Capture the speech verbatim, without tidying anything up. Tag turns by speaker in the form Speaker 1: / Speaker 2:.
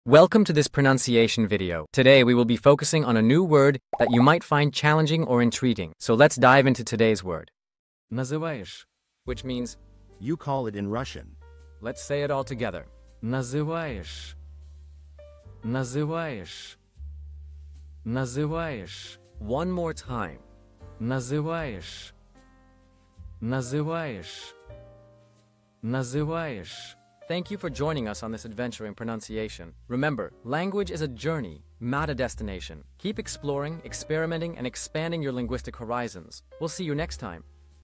Speaker 1: Welcome to this pronunciation video. Today we will be focusing on a new word that you might find challenging or intriguing. So let's dive into today's word. Называешь, which means
Speaker 2: You call it in Russian.
Speaker 1: let's say it all together. Называешь. Называешь. Называешь. One more time. Называешь. Называешь. Называешь. Thank you for joining us on this adventure in pronunciation. Remember, language is a journey, not a destination. Keep exploring, experimenting, and expanding your linguistic horizons. We'll see you next time.